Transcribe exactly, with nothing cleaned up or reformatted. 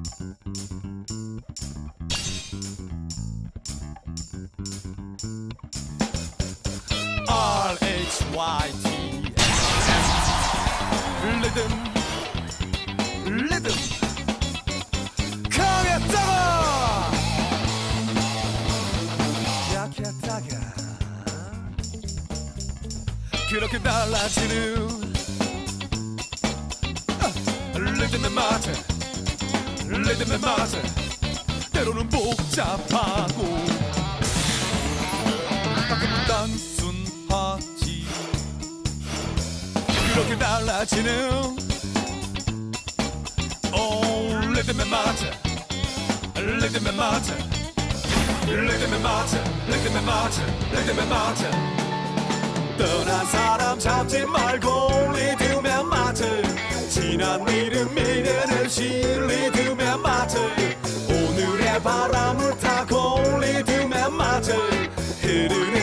R H Y T 리듬 리듬 강했다가 약했다가 그렇게 달라지는 리듬에 맞아 리듬에 맞아 때로는 복잡하고 가끔 단순하지 그렇게 달라지는 오 리듬에 맞아 리듬에 맞아 리듬에 맞아 리듬에 맞아 리듬에 맞아 떠난 사람 잡지 말고 리듬에 맞아 지난 일은 미래를 시 리듬에 맞아 오늘의 바람을 타고 리듬에 맞아 흐르는